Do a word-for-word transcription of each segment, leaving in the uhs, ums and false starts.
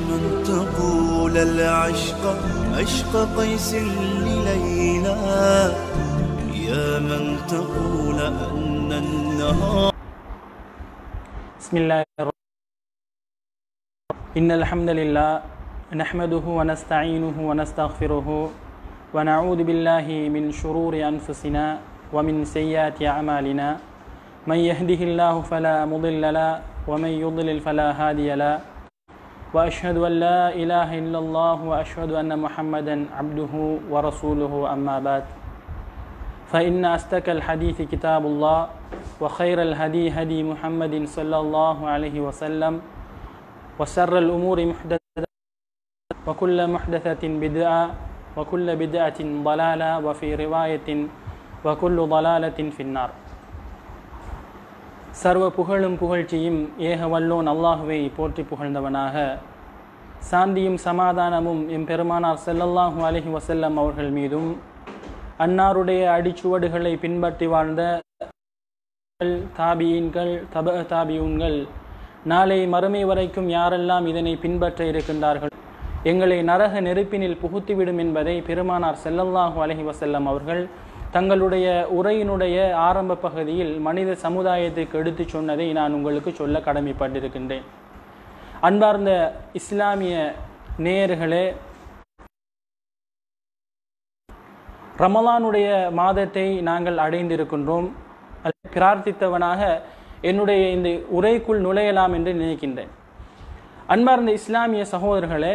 من تقول العشق عشق قيس لليلى يا من تقول أن النهار. بسم الله الرحمن الرحيم. إن الحمد لله نحمده ونستعينه ونستغفره ونعوذ بالله من شرور أنفسنا ومن سيئات أعمالنا من يهده الله فلا مضل له ومن يضلل فلا هادي له وأشهد أن لا إله إلا الله وأشهد أن محمدا عبده ورسوله أما بعد فإن أصدق الحديث كتاب الله وخير الهدي هدي محمد صلى الله عليه وسلم وشر الأمور محدثة وكل محدثة بدعة وكل بدعة ضلالة وفي رواية وكل ضلالة في النار. சர்வ புகழும் புகழ்ச்சியும் ஏக வல்லோன் அல்லாஹுவை போற்றி புகழ்ந்தவனாக, சாந்தியும் சமாதானமும் எம் பெருமானார் ஸல்லல்லாஹு அலைஹி வஸல்லம் அவர்கள் மீதும் அன்னாருடைய அடிச்சுவடுகளை பின்பற்றி வாழ்ந்த தாபியீன்கள் தப தாபியூன்கள் நாளை மறுமை வரைக்கும் யாரெல்லாம் இதனை பின்பற்ற இருக்கின்றார்கள் எங்களை நரக நெருப்பினில் புகுத்திவிடும் என்பதை பெருமானார் ஸல்லல்லாஹு அலைஹி வஸல்லம் அவர்கள் தங்களுடைய உரையினுடைய ஆரம்ப பகுதியில் மனித சமுதாயத்திற்கு எடுத்து சொன்னதை நான் உங்களுக்கு சொல்ல கடமைப்பட்டிருக்கின்றேன். அன்பார்ந்த இஸ்லாமிய நேயர்களே, ரமலானுடைய மாதத்தை நாங்கள் அடைந்திருக்கின்றோம். பிரார்த்தித்தவனாக என்னுடைய இந்த உரைக்குள் நுழையலாம் என்று நினைக்கின்றேன். அன்பார்ந்த இஸ்லாமிய சகோதரர்களே,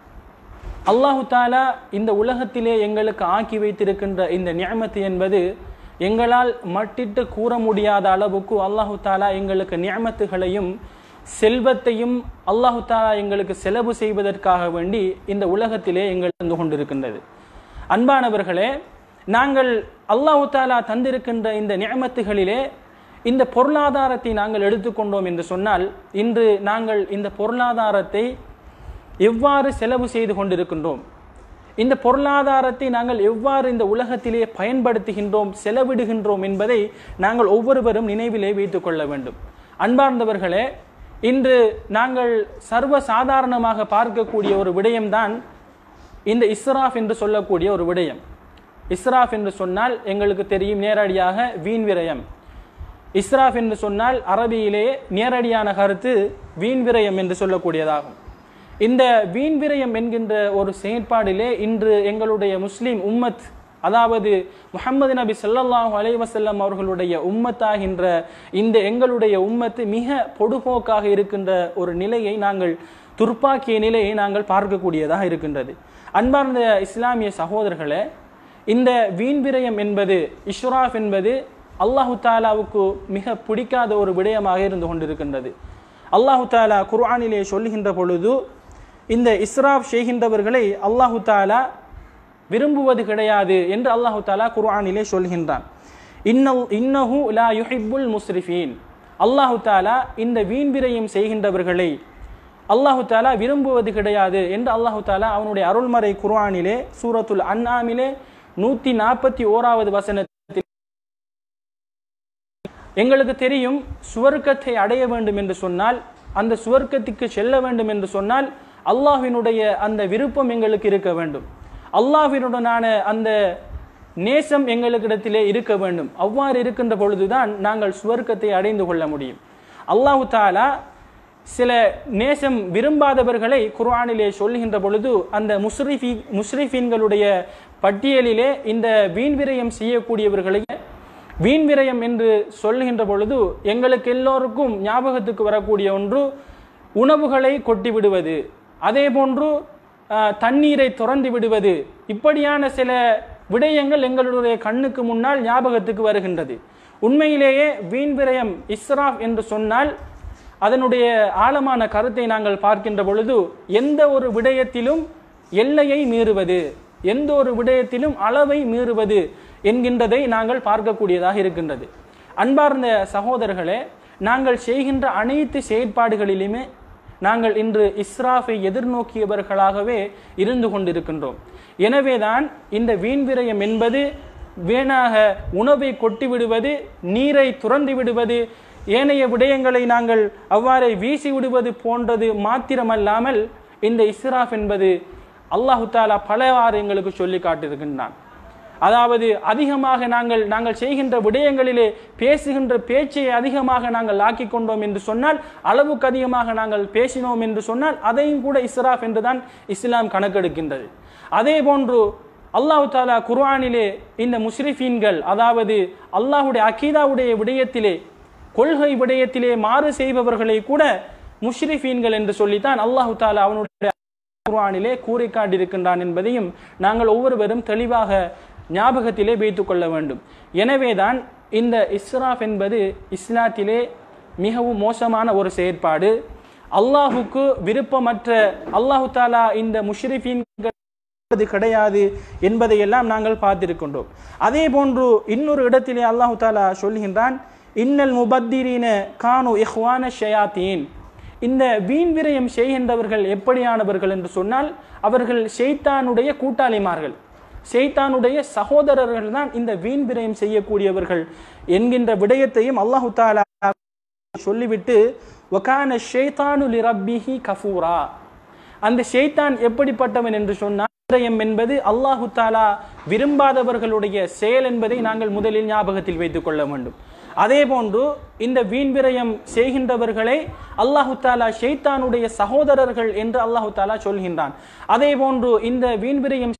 அல்லாஹு தாலா இந்த உலகத்திலே எங்களுக்கு ஆக்கி வைத்திருக்கின்ற இந்த நிஅமத்து என்பது எங்களால் மட்டிட்டு கூற முடியாத அளவுக்கு அல்லாஹு தாலா எங்களுக்கு நிஅமத்துகளையும் செல்வத்தையும் அல்லாஹு தாலா எங்களுக்கு செலவு செய்வதற்காக வேண்டி இந்த உலகத்திலே எங்கள் தந்து கொண்டிருக்கின்றது. அன்பானவர்களே, நாங்கள் அல்லாஹு தாலா தந்திருக்கின்ற இந்த நிஅமத்துகளிலே இந்த பொருளாதாரத்தை நாங்கள் எடுத்துக்கொண்டோம் என்று சொன்னால், இன்று நாங்கள் இந்த பொருளாதாரத்தை எவ்வாறு செலவு செய்து கொண்டிருக்கின்றோம், இந்த பொருளாதாரத்தை நாங்கள் எவ்வாறு இந்த உலகத்திலே பயன்படுத்துகின்றோம், செலவிடுகின்றோம் என்பதை நாங்கள் ஒவ்வொருவரும் நினைவிலே வைத்துக் கொள்ள வேண்டும். அன்பார்ந்தவர்களே, இன்று நாங்கள் சர்வ சாதாரணமாக பார்க்கக்கூடிய ஒரு விடயம்தான் இந்த இஸ்ராஃப் என்று சொல்லக்கூடிய ஒரு விடயம். இஸ்ராஃப் என்று சொன்னால் எங்களுக்கு தெரியும், நேரடியாக வீண் விரயம். இஸ்ராஃப் என்று சொன்னால் அரபியிலே நேரடியான கருத்து வீண் விரயம் என்று சொல்லக்கூடியதாகும். இந்த வீண் விரயம் என்கின்ற ஒரு செயற்பாடிலே இன்று எங்களுடைய முஸ்லிம் உம்மத், அதாவது முஹம்மது நபி ஸல்லல்லாஹு அலைஹி வஸல்லம் அவர்களுடைய உம்மத்தாகின்ற இந்த எங்களுடைய உம்மத்து மிக பொடுபோக்காக இருக்கின்ற ஒரு நிலையை நாங்கள், துர்ப்பாக்கிய நிலையை நாங்கள் பார்க்கக்கூடியதாக இருக்கின்றது. அன்பார்ந்த இஸ்லாமிய சகோதரர்களே, இந்த வீண் விரயம் என்பது, இஸ்ராஃப் என்பது அல்லாஹு தாலாவுக்கு மிக பிடிக்காத ஒரு விடயமாக இருந்து கொண்டிருக்கின்றது. அல்லாஹு தாலா குர்ஆனிலே சொல்லுகின்ற பொழுது இந்த இஸ்ராஃப் செய்கின்றவர்களை அல்லாஹு தாலா விரும்புவது கிடையாது என்று அல்லாஹு தாலா குர்ஆனிலே சொல்கின்றான். இன்னல் இன்னஹு லா யுஹிப்புல் முஸ்ரிஃபீன். அல்லாஹு தாலா இந்த வீண் விரயம் செய்கின்றவர்களை அல்லாஹு தாலா விரும்புவது கிடையாது என்று அல்லாஹு தாலா அவனுடைய அருள்மறை குர்ஆனிலே சூரத்துல் அன்ஆமிலே நூற்றி நாற்பத்தி ஓராவது வசனத்தில், எங்களுக்கு தெரியும், சுவர்க்கத்தை அடைய வேண்டும் என்று சொன்னால், அந்த சுவர்க்கத்துக்கு செல்ல வேண்டும் என்று சொன்னால் அல்லாஹ்வினுடைய அந்த விருப்பம் எங்களுக்கு இருக்க வேண்டும், அல்லாஹ்வினுடனான அந்த நேசம் எங்களுக்கிடத்திலே இருக்க வேண்டும். அவ்வாறு இருக்கின்ற பொழுதுதான் நாங்கள் சுவர்க்கத்தை அடைந்து கொள்ள முடியும். அல்லாஹு தாலா சில நேசம் விரும்பாதவர்களை குர்ஆனிலே சொல்லுகின்ற பொழுது அந்த முஸ்ரிஃபி முஸ்ரிஃபீன்களுடைய பட்டியலிலே இந்த வீண் விரயம் செய்யக்கூடியவர்களை வீண் விரயம் என்று சொல்லுகின்ற பொழுது எங்களுக்கு எல்லோருக்கும் ஞாபகத்துக்கு வரக்கூடிய ஒன்று உணவுகளை கொட்டி விடுவது, அதே போன்று தண்ணீரை துறந்து விடுவது, இப்படியான சில விடயங்கள் எங்களுடைய கண்ணுக்கு முன்னால் ஞாபகத்துக்கு வருகின்றது. உண்மையிலேயே வீண் விரயம் இஸ்ராஃப் என்று சொன்னால் அதனுடைய ஆழமான கருத்தை நாங்கள் பார்க்கின்ற பொழுது எந்த ஒரு விடயத்திலும் எல்லையை மீறுவது, எந்த ஒரு விடயத்திலும் அளவை மீறுவது என்கின்றதை நாங்கள் பார்க்கக்கூடியதாக இருக்கின்றது. அன்பார்ந்த சகோதரர்களே, நாங்கள் செய்கின்ற அனைத்து செயற்பாடுகளிலுமே நாங்கள் இன்று இஸ்ராஃபை எதிர்நோக்கியவர்களாகவே இருந்து கொண்டிருக்கின்றோம். எனவேதான் இந்த வீண் விரயம் என்பது வீணாக உணவை கொட்டி விடுவது, நீரை துறந்து விடுவது, ஏனைய விடயங்களை நாங்கள் அவ்வாறே வீசி விடுவது போன்றது மாத்திரமல்லாமல் இந்த இஸ்ராஃப் என்பது அல்லாஹு தாலா பலவாறு எங்களுக்கு சொல்லி காட்டியிருக்கின்றான். அதாவது அதிகமாக நாங்கள் நாங்கள் செய்கின்ற விடயங்களிலே பேசுகின்ற பேச்சை அதிகமாக நாங்கள் ஆக்கி கொண்டோம் என்று சொன்னால், அளவுக்கு அதிகமாக நாங்கள் பேசினோம் என்று சொன்னால் அதையும் கூட இஸ்ராஃப் என்றுதான் இஸ்லாம் கணக்கெடுக்கின்றது. அதே போன்று அல்லாஹு தாலா குர்ஆனிலே இந்த முஸ்ரிஃபீன்கள், அதாவது அல்லாஹுடைய அகீதாவுடைய விடயத்திலே கொள்கை விடயத்திலே மாறு செய்பவர்களை கூட முஸ்ரிஃபீன்கள் என்று சொல்லித்தான் அல்லாஹு தாலா அவனுடைய குர்ஆனிலே கூறி காட்டியிருக்கின்றான் என்பதையும் நாங்கள் ஒவ்வொருவரும் தெளிவாக ஞாபகத்திலே வைத்துக் கொள்ள வேண்டும். எனவேதான் இந்த இஸ்ராஃப் என்பது இஸ்லாத்திலே மிகவும் மோசமான ஒரு செயற்பாடு. அல்லாஹுக்கு விருப்பமற்ற, அல்லாஹு தாலா இந்த முஷ்ரிஃபீன்கள் கிடையாது என்பதையெல்லாம் நாங்கள் பார்த்திருக்கின்றோம். அதே போன்று இன்னொரு இடத்திலே அல்லாஹு தாலா சொல்கின்றான், இன்னல் முபத்திரீன கானு இஹ்வான ஷயாத்தீன். இந்த வீண் விரயம் செய்கின்றவர்கள் எப்படியானவர்கள் என்று சொன்னால், அவர்கள் ஷைத்தானுடைய கூட்டாளிமார்கள், ஷைத்தானுடைய சகோதரர்கள் தான் இந்த வீண் விரயம் செய்யக்கூடியவர்கள் என்கின்ற விடயத்தையும் அல்லாஹு தஆலா சொல்லிவிட்டு, வகான ஷைத்தானு லிரப்பிஹி கஃபூரா. அந்த ஷைத்தான் எப்படிப்பட்டவன் என்று சொன்னால், விரயம் என்பது அல்லாஹு தஆலா விரும்பாதவர்களுடைய செயல் என்பதை நாங்கள் முதலில் ஞாபகத்தில் வைத்துக் கொள்ள வேண்டும். அதே போன்று இந்த வீண் விரயம் செய்கின்றவர்களை அல்லாஹு தஆலா ஷைத்தானுடைய சகோதரர்கள் என்று அல்லாஹு தஆலா சொல்கின்றான். அதே போன்று இந்த வீண் விரயம்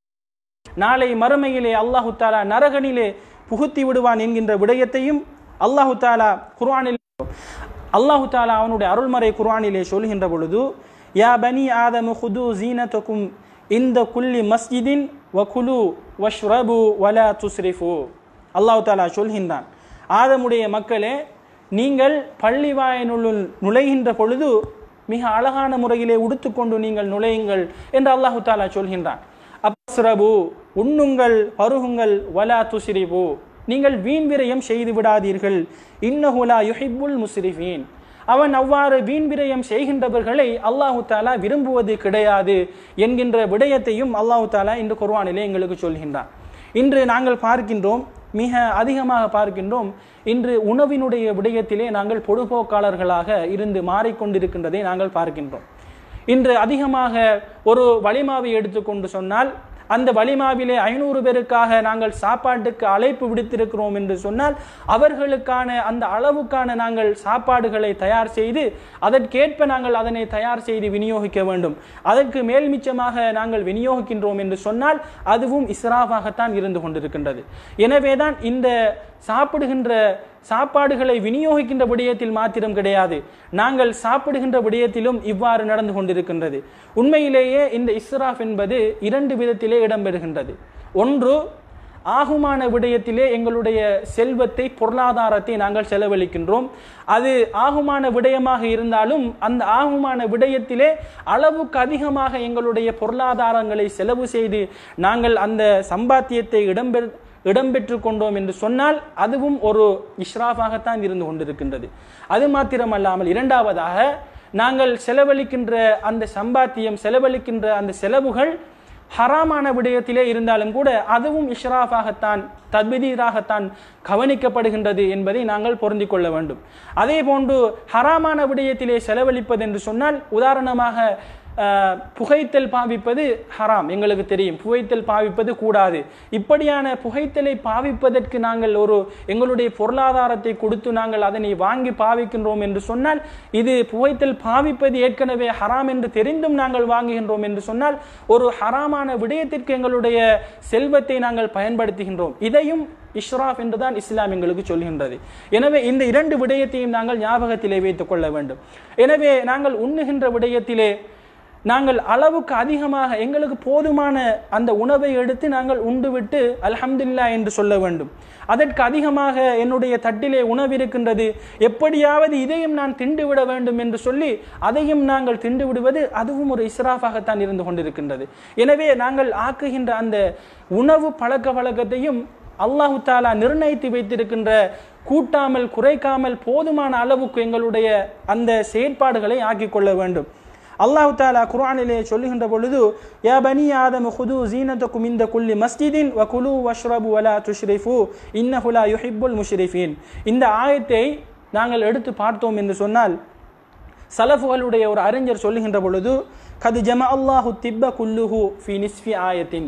நாளை மறுமையிலே அல்லாஹு தஆலா நரகனிலே புகுத்தி விடுவான் என்கின்ற விடயத்தையும் அல்லாஹு தஆலா குர்ஆனில் அல்லாஹு தஆலா அவனுடைய அருள்மறை குர்ஆனிலே சொல்கின்ற பொழுது, யா பனி ஆதம் குது ஜீனதகும் இந்த குல்லி மஸ்ஜிதின் வகுலு வஷ்ரபு வலா துஸ்ரிஃபு. அல்லாஹு தஆலா சொல்கின்றான், ஆதமுடைய மக்களே, நீங்கள் பள்ளிவாயினுள் நுழைகின்ற பொழுது மிக அழகான முறையிலே உடுத்துக்கொண்டு நீங்கள் நுழையுங்கள் என்று அல்லாஹு தஆலா சொல்கின்றான். அப்ஸ்ரபு, உண்ணுங்கள் பருகுங்கள், வலா துஸ்ரிபு, நீங்கள் வீண் விரயம் செய்து விடாதீர்கள், இன்னஹு லா யுஹிப்புல் முஸ்ரிஃபீன், அவன் அவ்வாறு வீண் விரயம் செய்கின்றவர்களை அல்லாஹு தஆலா விரும்புவது கிடையாது என்கின்ற விடயத்தையும் அல்லாஹு தஆலா இந்த குர்ஆனிலே எங்களுக்கு சொல்கின்றான். இன்று நாங்கள் பார்க்கின்றோம், மிக அதிகமாக பார்க்கின்றோம், இன்று உணவினுடைய விடயத்திலே நாங்கள் பொதுபோக்காளர்களாக இருந்து மாறிக்கொண்டிருக்கின்றதை நாங்கள் பார்க்கின்றோம். இன்று அதிகமாக ஒரு வலிமாவை எடுத்துக்கொண்டு சொன்னால், அந்த வலிமாவிலே ஐநூறு பேருக்காக நாங்கள் சாப்பாட்டுக்கு அழைப்பு விடுத்திருக்கிறோம் என்று சொன்னால், அவர்களுக்கான அந்த அளவுக்கான நாங்கள் சாப்பாடுகளை தயார் செய்து அதற்கேற்ப நாங்கள் அதனை தயார் செய்து விநியோகிக்க வேண்டும். அதற்கு மேல் மிச்சமாக நாங்கள் விநியோகிக்கின்றோம் என்று சொன்னால் அதுவும் இஸ்ராஃபாகத்தான் இருந்து கொண்டிருக்கின்றது. எனவேதான் இந்த சாப்பிடுகின்ற சாப்பாடுகளை விநியோகிக்கின்ற விடயத்தில் மாத்திரம் கிடையாது, நாங்கள் சாப்பிடுகின்ற விடயத்திலும் இவ்வாறு நடந்து கொண்டிருக்கின்றது. உண்மையிலேயே இந்த இஸ்ராஃப் என்பது இரண்டு விதத்திலே இடம்பெறுகின்றது. ஒன்று, ஆகுமான விடயத்திலே எங்களுடைய செல்வத்தை, பொருளாதாரத்தை நாங்கள் செலவழிக்கின்றோம். அது ஆகுமான விடயமாக இருந்தாலும் அந்த ஆகுமான விடயத்திலே அளவுக்கு அதிகமாக எங்களுடைய பொருளாதாரங்களை செலவு செய்து நாங்கள் அந்த சம்பாத்தியத்தை இடம்பெற இடம்பெற்று கொண்டோம் என்று சொன்னால் அதுவும் ஒரு இஸ்ராஃபாகத்தான் இருந்து கொண்டிருக்கின்றது. அது மாத்திரமல்லாமல் இரண்டாவதாக, நாங்கள் செலவழிக்கின்ற அந்த சம்பாத்தியம், செலவழிக்கின்ற அந்த செலவுகள் ஹராமான விடயத்திலே இருந்தாலும் கூட அதுவும் இஸ்ராஃபாகத்தான், தத்பீராகத்தான் கவனிக்கப்படுகின்றது என்பதை நாங்கள் பொருந்தி கொள்ள வேண்டும். அதே போன்று ஹராமான விடயத்திலே செலவழிப்பது என்று சொன்னால், உதாரணமாக புகைத்தல் பாவிப்பது ஹராம், எங்களுக்கு தெரியும், புகைத்தல் பாவிப்பது கூடாது. இப்படியான புகைத்தலை பாவிப்பதற்கு நாங்கள் ஒரு எங்களுடைய பொருளாதாரத்தை கொடுத்து நாங்கள் அதனை வாங்கி பாவிக்கின்றோம் என்று சொன்னால், இது புகைத்தல் பாவிப்பது ஏற்கனவே ஹராம் என்று தெரிந்தும் நாங்கள் வாங்குகின்றோம் என்று சொன்னால் ஒரு ஹராமான விடயத்திற்கு எங்களுடைய செல்வத்தை நாங்கள் பயன்படுத்துகின்றோம். இதையும் இஸ்ராஃப் என்றுதான் இஸ்லாம் எங்களுக்கு சொல்கின்றது. எனவே இந்த இரண்டு விடயத்தையும் நாங்கள் ஞாபகத்திலே வைத்துக் கொள்ள வேண்டும். எனவே நாங்கள் உண்ணுகின்ற விடயத்திலே நாங்கள் அளவுக்கு அதிகமாக எங்களுக்கு போதுமான அந்த உணவை எடுத்து நாங்கள் உண்டுவிட்டு அல்ஹம்துலில்லாஹ் என்று சொல்ல வேண்டும். அதற்கு அதிகமாக என்னுடைய தட்டிலே உணவு இருக்கின்றது, எப்படியாவது இதையும் நான் திண்டு விட வேண்டும் என்று சொல்லி அதையும் நாங்கள் திண்டு விடுவது அதுவும் ஒரு இஸ்ராஃபாகத்தான் இருந்து கொண்டிருக்கின்றது. எனவே நாங்கள் ஆக்குகின்ற அந்த உணவு பழக்க வழக்கத்தையும் அல்லாஹு தஆலா நிர்ணயித்து வைத்திருக்கின்ற கூட்டாமல் குறைக்காமல் போதுமான அளவுக்கு எங்களுடைய அந்த செயற்பாடுகளை ஆக்கிக் கொள்ள வேண்டும். அல்லாஹு தஆலா குர்ஆனிலே சொல்லுகின்ற பொழுது, யா பனி ஆதம் குது ஜீனதகும் இந்த குல்லி மஸ்ஜிதின் வகுலு வஷ்ரபு வலா துஷ்ரிஃபு இன்னஹு லா யுஹிப்புல் முஷ்ரிஃபீன். இந்த ஆயத்தை நாங்கள் எடுத்து பார்த்தோம் என்று சொன்னால், சலஃபுகளுடைய ஒரு அறிஞர் சொல்லுகின்ற பொழுது கது ஜம அல்லாஹு திப்ப குல்லுஹு ஃபி நிஸ்ஃபி ஆயத்தின்,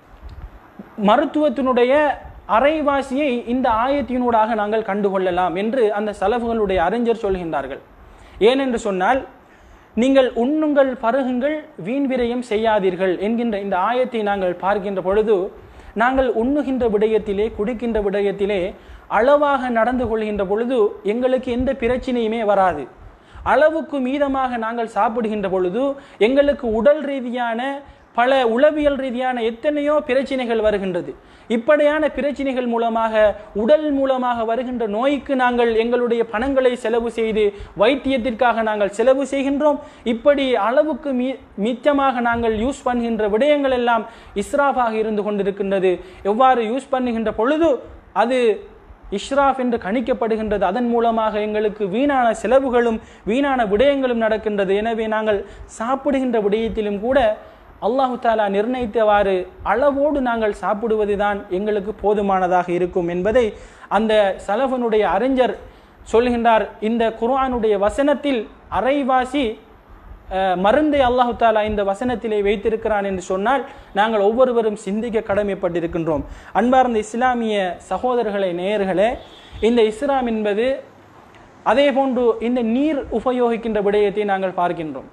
மருத்துவத்தினுடைய அரைவாசியை இந்த ஆயத்தினூடாக நாங்கள் கண்டுகொள்ளலாம் என்று அந்த சலஃபுகளுடைய அறிஞர் சொல்கின்றார்கள். ஏனென்று சொன்னால், நீங்கள் உண்ணுங்கள் பருகுங்கள் வீண் விரயம் செய்யாதீர்கள் என்கின்ற இந்த ஆயத்தை நாங்கள் பார்க்கின்ற பொழுது, நாங்கள் உண்ணுகின்ற விடயத்திலே குடிக்கின்ற விடயத்திலே அளவாக நடந்து கொள்கின்ற பொழுது எங்களுக்கு எந்த பிரச்சனையுமே வராது. அளவுக்கு மீதமாக நாங்கள் சாப்பிடுகின்ற பொழுது எங்களுக்கு உடல் ரீதியான பல உளவியல் ரீதியான எத்தனையோ பிரச்சனைகள் வருகின்றது. இப்படியான பிரச்சனைகள் மூலமாக உடல் மூலமாக வருகின்ற நோய்க்கு நாங்கள் எங்களுடைய பணங்களை செலவு செய்து வைத்தியத்திற்காக நாங்கள் செலவு செய்கின்றோம். இப்படி அளவுக்கு மீ மிச்சமாக நாங்கள் யூஸ் பண்ணுகின்ற விடயங்கள் எல்லாம் இஸ்ராஃபாக இருந்து கொண்டிருக்கின்றது. எவ்வாறு யூஸ் பண்ணுகின்ற பொழுது அது இஸ்ராஃப் என்று கணிக்கப்படுகின்றது. அதன் மூலமாக எங்களுக்கு வீணான செலவுகளும் வீணான விடயங்களும் நடக்கின்றது. எனவே நாங்கள் சாப்பிடுகின்ற விடயத்திலும் கூட அல்லாஹு தாலா நிர்ணயித்தவாறு அளவோடு நாங்கள் சாப்பிடுவது தான் எங்களுக்கு போதுமானதாக இருக்கும் என்பதை அந்த சலஃபனுடைய அறிஞர் சொல்கின்றார். இந்த குர்ஆனுடைய வசனத்தில் அரைவாசி மருந்தை அல்லாஹு தாலா இந்த வசனத்திலே வைத்திருக்கிறான் என்று சொன்னால் நாங்கள் ஒவ்வொருவரும் சிந்திக்க கடமைப்பட்டிருக்கின்றோம். அன்பார்ந்த இஸ்லாமிய சகோதரர்களை நேயர்களே, இந்த இஸ்லாம் என்பது அதே போன்று இந்த நீர் உபயோகிக்கின்ற விடயத்தை நாங்கள் பார்க்கின்றோம்.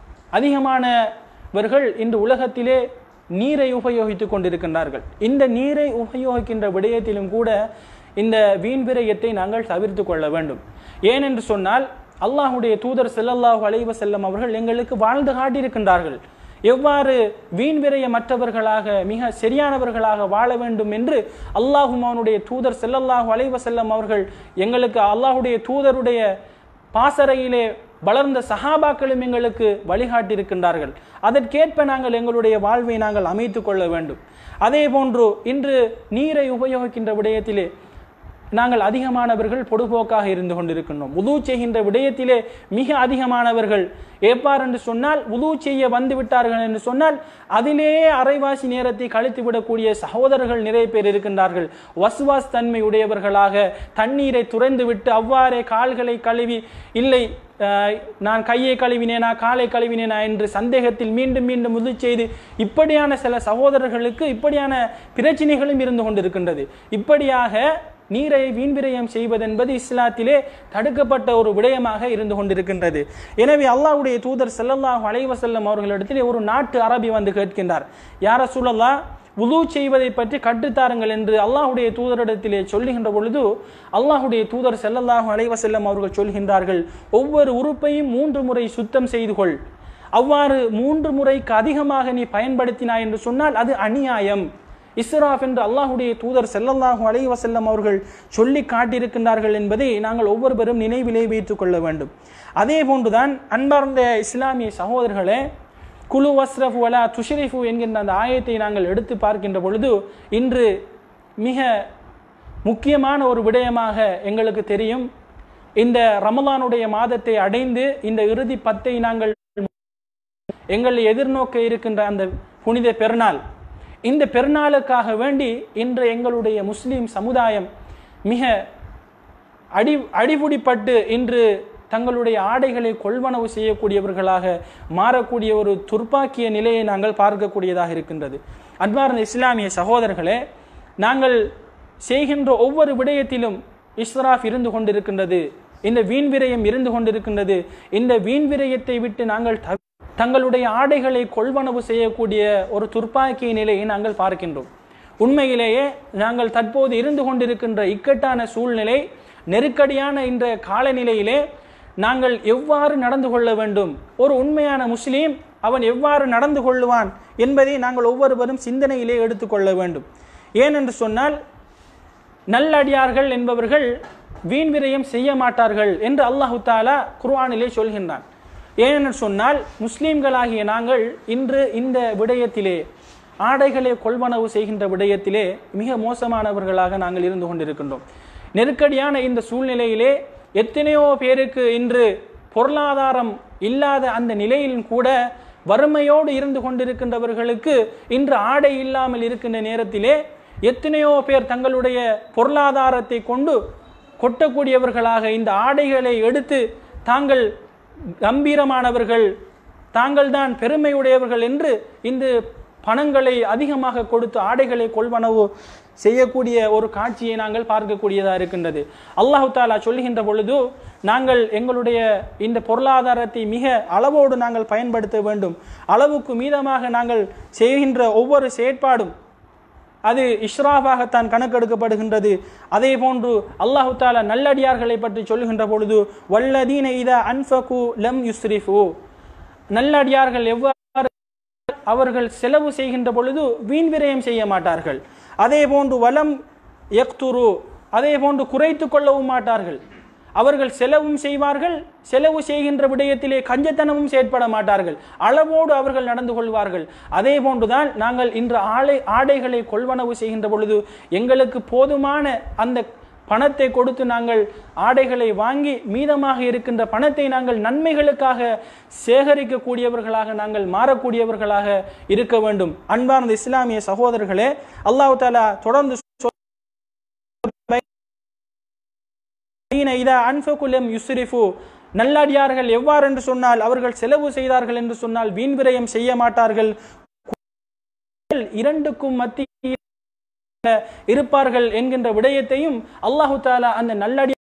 அதிகமானவர்கள் இன்று உலகத்திலே நீரை உபயோகித்துக் கொண்டிருக்கின்றார்கள். இந்த நீரை உபயோகிக்கின்ற விடயத்திலும் கூட இந்த வீண் விரயத்தை நாங்கள் தவிர்த்து கொள்ள வேண்டும். ஏனென்று சொன்னால், அல்லாஹுடைய தூதர் ஸல்லல்லாஹு அலைஹி வஸல்லம் அவர்கள் எங்களுக்கு வாழ்ந்து காட்டியிருக்கின்றார்கள். எவ்வாறு வீண் விரயமற்றவர்களாக மிக சரியானவர்களாக வாழ வேண்டும் என்று அல்லாஹும் அவனுடைய தூதர் ஸல்லல்லாஹு அலைஹி வஸல்லம் அவர்கள் எங்களுக்கு, அல்லாஹுடைய தூதருடைய பாசறையிலே வளர்ந்த சஹாபாக்களும் எங்களுக்கு வழிகாட்டியிருக்கின்றார்கள். அதற்கேற்ப நாங்கள் எங்களுடைய வாழ்வை நாங்கள் அமைத்துக் கொள்ள வேண்டும். அதே போன்று இன்று நீரை உபயோகிக்கின்ற விடயத்திலே நாங்கள் அதிகமானவர்கள் பொடுபோக்காக இருந்து கொண்டிருக்கின்றோம். உது செய்கின்ற விடயத்திலே மிக அதிகமானவர்கள் ஏப்பார் என்று சொன்னால், உது செய்ய வந்து விட்டார்கள் என்று சொன்னால் அதிலேயே அரைவாசி நேரத்தை கழித்து விடக்கூடிய சகோதரர்கள் நிறைய பேர் இருக்கின்றார்கள். வசுவாஸ் தன்மை உடையவர்களாக தண்ணீரை துறந்து விட்டு அவ்வாறே கால்களை கழுவி, இல்லை நான் கையை கழுவினேனா காலை கழுவினேனா என்று சந்தேகத்தில் மீண்டும் மீண்டும் உது செய்து, இப்படியான சில சகோதரர்களுக்கு இப்படியான பிரச்சனைகளும் இருந்து கொண்டிருக்கின்றது. இப்படியாக நீரை வீண்விரயம் செய்வதென்பது இஸ்லாத்திலே தடுக்கப்பட்ட ஒரு விடயமாக இருந்து கொண்டிருக்கின்றது. எனவே அல்லாஹ்வுடைய தூதர் ஸல்லல்லாஹு அலைஹி வஸல்லம் அவர்களிடத்திலே ஒரு நாட்டு அரபி வந்து கேட்கின்றார், யா ரசூலல்லாஹ், வுது செய்வதை பற்றி கற்றுத்தாருங்கள் என்று அல்லாஹ்வுடைய தூதரிடத்திலே சொல்லுகின்ற பொழுது அல்லாஹ்வுடைய தூதர் ஸல்லல்லாஹு அலைஹி வஸல்லம் அவர்கள் சொல்கின்றார்கள், ஒவ்வொரு உறுப்பையும் மூன்று முறை சுத்தம் செய்து கொள். அவ்வாறு மூன்று முறைக்கு அதிகமாக நீ பயன்படுத்தினாய் என்று சொன்னால் அது அநியாயம், இஸ்ராஃப் என்று அல்லாஹுடைய தூதர் ஸல்லல்லாஹு அலைஹி வஸல்லம் அவர்கள் சொல்லி காட்டியிருக்கின்றார்கள் என்பதை நாங்கள் ஒவ்வொருவரும் நினைவிலே வைத்துக் கொள்ள வேண்டும். அதே போன்றுதான் அன்பார்ந்த இஸ்லாமிய சகோதரர்களே, குலு வஸ்ரஃபு வலா துஷ்ரிஃபு என்கின்ற அந்த ஆயத்தை நாங்கள் எடுத்து பார்க்கின்ற பொழுது இன்று மிக முக்கியமான ஒரு விடயமாக எங்களுக்கு தெரியும். இந்த ரமலானுடைய மாதத்தை அடைந்து இந்த இறுதி பத்தை நாங்கள் எங்கள் எதிர்நோக்க இருக்கின்ற அந்த புனித பெருநாள், இந்த பெருநாளுக்காக வேண்டி இன்று எங்களுடைய முஸ்லீம் சமுதாயம் மிக அடி அடிபுடிப்பட்டு இன்று தங்களுடைய ஆடைகளை கொள்வனவு செய்யக்கூடியவர்களாக மாறக்கூடிய ஒரு துர்ப்பாக்கிய நிலையை நாங்கள் பார்க்கக்கூடியதாக இருக்கின்றது. அன்பார்ந்த இஸ்லாமிய சகோதரர்களே, நாங்கள் செய்கின்ற ஒவ்வொரு விடயத்திலும் இஸ்ராஃப் இருந்து கொண்டிருக்கின்றது, இந்த வீண் விரயம் இருந்து கொண்டிருக்கின்றது. இந்த வீண் விரயத்தை விட்டு நாங்கள் தங்களுடைய ஆடைகளை கொள்வனவு செய்யக்கூடிய ஒரு துர்ப்பாக்கிய நிலையை நாங்கள் பார்க்கின்றோம். உண்மையிலேயே நாங்கள் தற்போது இருந்து கொண்டிருக்கின்ற இக்கட்டான சூழ்நிலை, நெருக்கடியான இந்த காலநிலையிலே நாங்கள் எவ்வாறு நடந்து கொள்ள வேண்டும், ஒரு உண்மையான முஸ்லீம் அவன் எவ்வாறு நடந்து கொள்ளுவான் என்பதை நாங்கள் ஒவ்வொருவரும் சிந்தனையிலே எடுத்துக்கொள்ள வேண்டும். ஏனென்று சொன்னால், நல்லடியார்கள் என்பவர்கள் வீண் விரயம் செய்ய மாட்டார்கள் என்று அல்லாஹு தாலா குர்ஆனிலே சொல்கின்றான். ஏனென்று சொன்னால், முஸ்லீம்களாகிய நாங்கள் இன்று இந்த விடயத்திலே ஆடைகளை கொள்வனவு செய்கின்ற விடயத்திலே மிக மோசமானவர்களாக நாங்கள் இருந்து கொண்டிருக்கின்றோம். நெருக்கடியான இந்த சூழ்நிலையிலே எத்தனையோ பேருக்கு இன்று பொருளாதாரம் இல்லாத அந்த நிலையிலும் கூட வறுமையோடு இருந்து கொண்டிருக்கின்றவர்களுக்கு இன்று ஆடை இல்லாமல் இருக்கின்ற நேரத்திலே எத்தனையோ பேர் தங்களுடைய பொருளாதாரத்தை கொண்டு கொட்டக்கூடியவர்களாக இந்த ஆடைகளை எடுத்து தாங்கள் கம்பீரமானவர்கள், தாங்கள் தான் பெருமையுடையவர்கள் என்று இந்த பணங்களை அதிகமாக கொடுத்து ஆடைகளை கொள்வனவு செய்யக்கூடிய ஒரு காட்சியை நாங்கள் பார்க்கக்கூடியதாக இருக்கின்றது. அல்லாஹு தாலா சொல்லுகின்ற பொழுது, நாங்கள் எங்களுடைய இந்த பொருளாதாரத்தை மிக அளவோடு நாங்கள் பயன்படுத்த வேண்டும், அளவுக்கு மீதமாக நாங்கள் செய்கின்ற ஒவ்வொரு செயற்பாடும் அது இஸ்ராஃபாகத்தான் கணக்கெடுக்கப்படுகின்றது. அதே போன்று அல்லாஹு தாலா நல்லடியார்களை பற்றி சொல்லுகின்ற பொழுது, வல்லதீன இதா அன்ஃபகு லம் யுஸ்ரிஃபு, நல்லடியார்கள் எவ்வாறு அவர்கள் செலவு செய்கின்ற பொழுது வீண் விரயம் செய்ய மாட்டார்கள். அதே போன்று வலம் யக்துரு, அதே போன்று குறைத்து கொள்ளவும் மாட்டார்கள். அவர்கள் செலவும் செய்வார்கள், செலவு செய்கின்ற விடயத்திலே கஞ்சத்தனமும் செயற்பட மாட்டார்கள், அளவோடு அவர்கள் நடந்து கொள்வார்கள். அதே போன்றுதான் நாங்கள் இன்று ஆடை ஆடைகளை கொள்வனவு செய்கின்ற பொழுது எங்களுக்கு போதுமான அந்த பணத்தை கொடுத்து நாங்கள் ஆடைகளை வாங்கி மீதமாக இருக்கின்ற பணத்தை நாங்கள் நன்மைகளுக்காக சேகரிக்கக்கூடியவர்களாக நாங்கள் மாறக்கூடியவர்களாக இருக்க வேண்டும். அன்பார்ந்த இஸ்லாமிய சகோதரர்களே, அல்லாஹ் தஆலா தொடர்ந்து நல்லடியார்கள் எவ்வாறு என்று சொன்னால், அவர்கள் செலவு செய்தார்கள் என்று சொன்னால் வீண் விரயம் செய்ய மாட்டார்கள், இரண்டுக்கும் மத்தியில் இருப்பார்கள் என்கின்ற விடயத்தையும் அல்லாஹு தஆலா அந்த நல்லடி